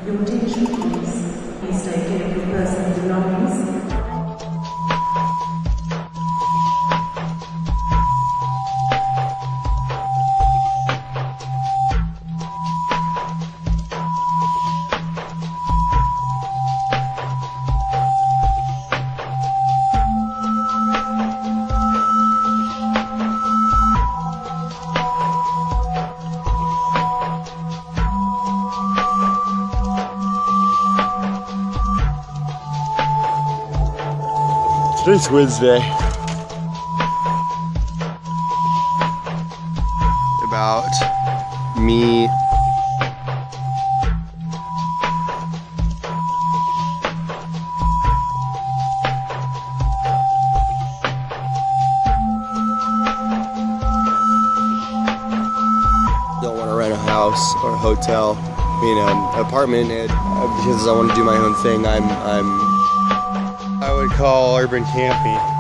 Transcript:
Your attention please. Please take care of your personal belongings. Today's Wednesday. About me don't want to rent a house or a hotel, an apartment, because I want to do my own thing. I would call urban camping.